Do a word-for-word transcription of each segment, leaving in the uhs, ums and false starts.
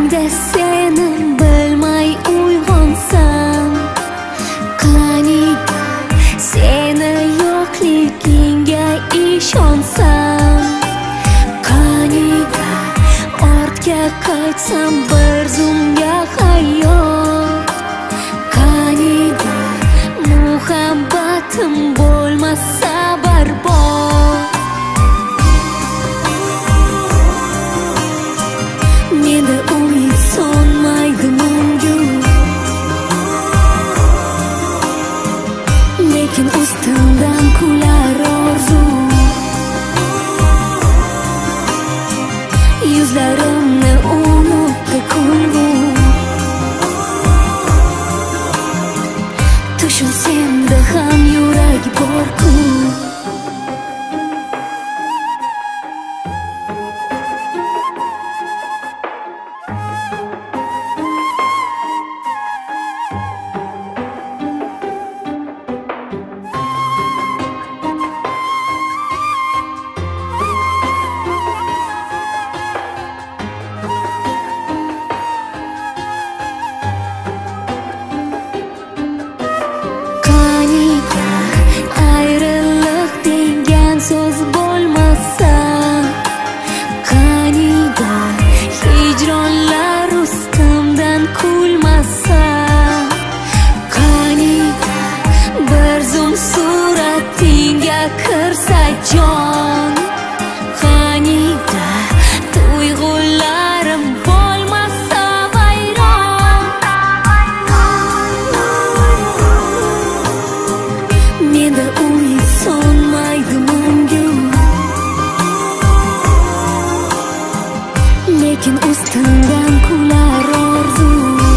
Rüyamda seni bilmay uyg'onsam, qaniydi seni yo'qligingga ishonsam, qaniydi ortga qaytsam bir zumga hayot, qaniydi muhabbatim bo'lmasa barbod. Menda umid so'nmaydi mungu, lekin ustimdan kular orzu. Yuzlarimni unutdi kulgu, tushun senda ham yurak bor-ku. So'z bo'lmasa, qaniydi hijronlar ustimdan kulmasa, qaniydi bir zum suratingga kirsa jon, qaniydi tuyg'ularim bo'lmasa vayron. Menda umid so'nmaydi, lekin ustimdan kular orzu.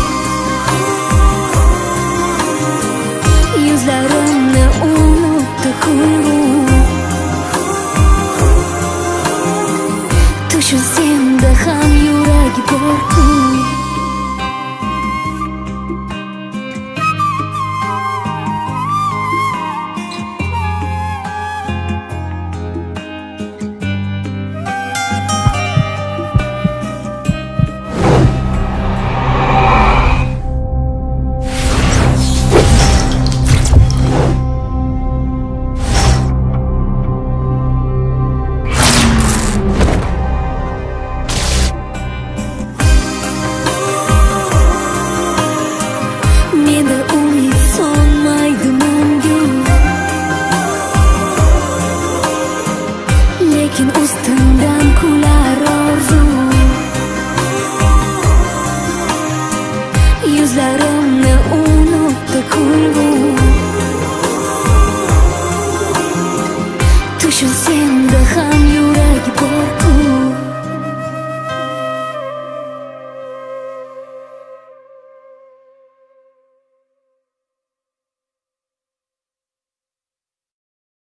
Yuzlarimni unutdi kulgu, tushun senda ham yurak bor-ku. Menda umid so'nmaydi mungu, lekin ustimdan kular orzu. Yuzlarimni unutdi kulgu, tushun senda ham yurak bor-ku.